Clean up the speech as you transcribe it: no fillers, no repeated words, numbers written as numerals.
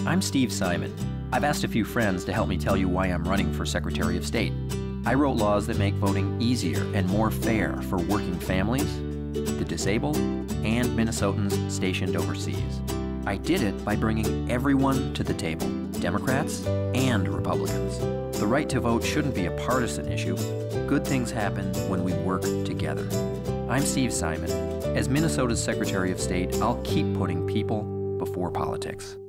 I'm Steve Simon. I've asked a few friends to help me tell you why I'm running for Secretary of State. I wrote laws that make voting easier and more fair for working families, the disabled, and Minnesotans stationed overseas. I did it by bringing everyone to the table, Democrats and Republicans. The right to vote shouldn't be a partisan issue. Good things happen when we work together. I'm Steve Simon. As Minnesota's Secretary of State, I'll keep putting people before politics.